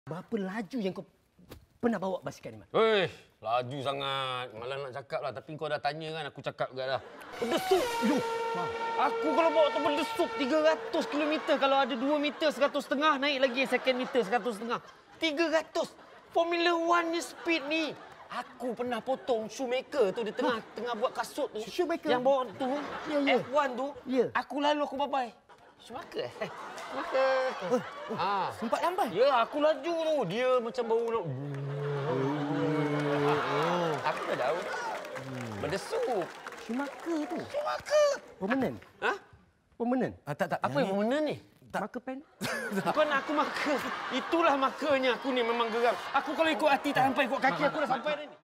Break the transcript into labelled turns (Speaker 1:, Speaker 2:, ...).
Speaker 1: Berapa laju yang kau pernah bawa basikal ni, Mat?
Speaker 2: Laju sangat. Malah nak cakap lah. Tapi kau dah tanya kan, aku cakap juga dah.
Speaker 1: Berdesuk! Yuh!
Speaker 2: Aku kalau bawa tu berdesuk 300 km. Kalau ada 2 meter 100.5, naik lagi second meter 100.5. 300! Formula 1 ni speed ni. Aku pernah potong shoemaker tu di tengah buat kasut tu.
Speaker 1: Shoemaker?
Speaker 2: Yang bawa tu,
Speaker 1: Ya.
Speaker 2: F1 tu.
Speaker 1: Ya.
Speaker 2: Aku lalu, aku babai. Shoemaker? Shoemaker.
Speaker 1: Sempat lambai?
Speaker 2: Ya, aku laju tu. Dia macam bau nak... Aku dah tahu. Berdesuk.
Speaker 1: Schumacher tu?
Speaker 2: Schumacher.
Speaker 1: Permanent?
Speaker 2: Ha?
Speaker 1: Permanent?
Speaker 2: Tak. Apa yang permanent ni?
Speaker 1: Marker pen?
Speaker 2: Bukan aku marker. Itulah markernya aku ni memang geram. Aku kalau ikut hati tak sampai ikut kaki, aku dah sampai dah ni.